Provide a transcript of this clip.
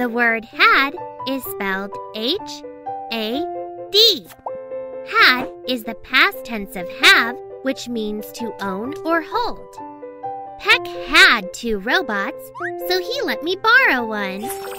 The word had is spelled H-A-D. Had is the past tense of have, which means to own or hold. Peck had 2 robots, so he let me borrow one.